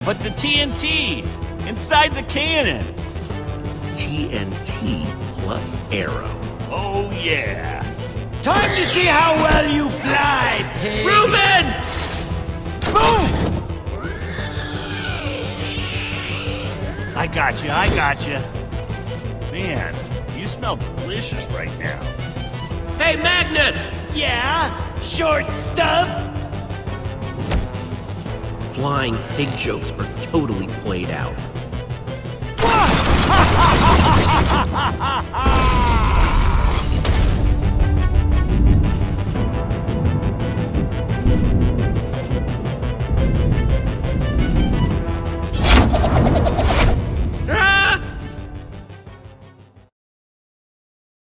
but the TNT inside the cannon. TNT plus arrow. Oh, yeah. Time to see how well you fly, pig. Reuben! Boom! I got you. Man, you smell delicious right now. Hey, Magnus! Yeah? Short stuff? Flying pig jokes are totally played out.